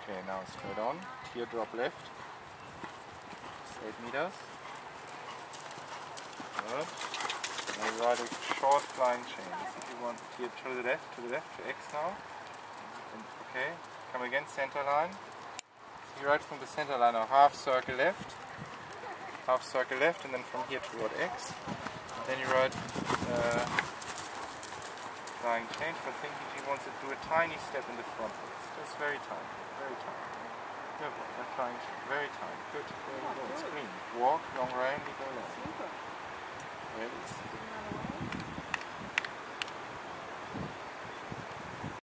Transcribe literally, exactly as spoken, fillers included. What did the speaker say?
Okay, now straight on. Teardrop left. eight meters. Good. Now you ride a short flying chain. If you want tear to the left, to the left, to X now. And, okay, come again, center line. You ride from the center line a half circle left, half circle left, and then from here toward X. And then you ride uh, flying chain. But thinking she wants to do a tiny step in the front. Just very tiny, very tiny. Good, that flying chain, very tiny. Good, very good. It's clean. Walk, long range, go left. Ready?